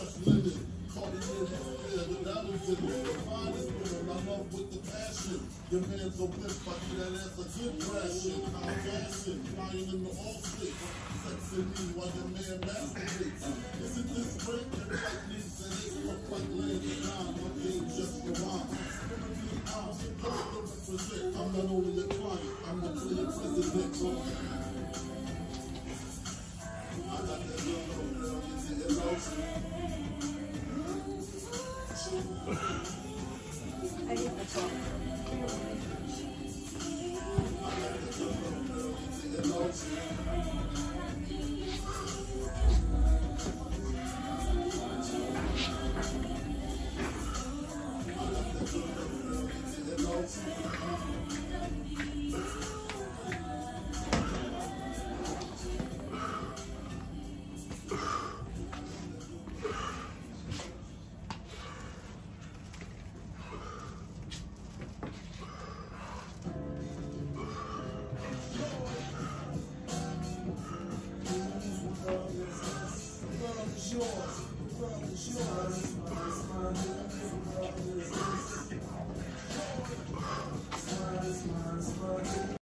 fresh linen. Cartier yeah, the diamonds in it. The finest woman, I love with the passion. Your man's a whip, I do that ass a good crashing. I'm fashion, flying in the all stick. Sexing me while your man masturbates. Isn't this great? Your flight needs an 8 for flight land at 9. My game just for mine. I'm not only a client, I'm the player president. I got that little girl, you take it out. I hate the talk. The world is yours. The world is yours.